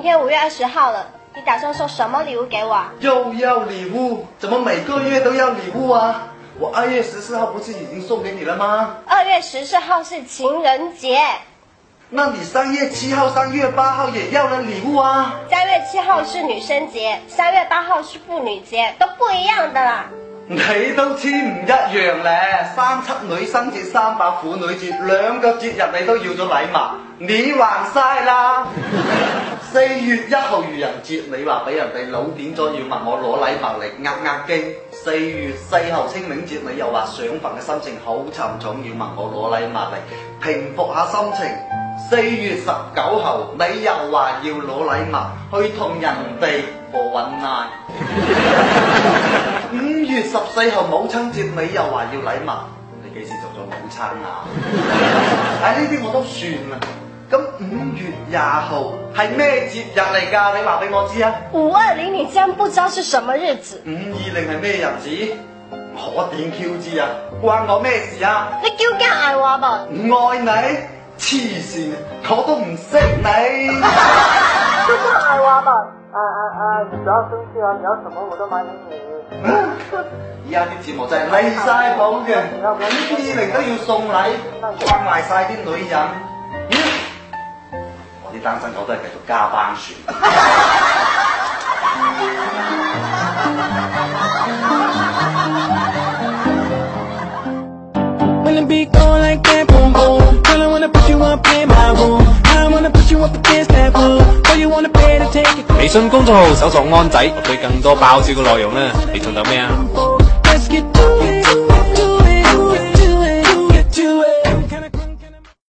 天5月20号了，你打算送什么礼物给我啊？ 又要礼物？怎么每个月都要礼物啊？我2月14号不是已经送给你了吗 ？2月14号是情人节。 那你3月7号、3月8號也要了禮物啊 ？3月7號是女生節，3月8號是婦女節，都不一樣的啦。 你都知唔一樣咧，37女生節、300婦女節，2個節日你都要咗禮物，你還晒啦。4月1號愚人節，你話俾人哋老點咗要問我攞禮物嚟壓驚。4月4號清明節，你又話上墳嘅心情好沉重，要問我攞禮物嚟平復下心情。4月19號，你又話要攞禮物去同人哋過搵奶。5月14號母親節，你又話要禮物，你幾時做咗母親啊？呢啲我都算啦。咁5月20號係咩節日嚟㗎？你話俾我知啊 ！520，你竟然不知道是什麼日子 ？520係咩日子？我點 Q 知啊？關我咩事啊？ 你究竟愛我噃？ 唔愛你？黐線，我都唔識你。 究竟愛我噃？ 你不要生氣啊！你要什麼我都買給你。 而家啲節目真係離晒譜嘅，520都要送禮，關埋晒啲女人。我啲單身狗都係繼續加班算。 微信公眾號搜索安仔，對更多爆笑嘅內容呢，你仲等咩啊？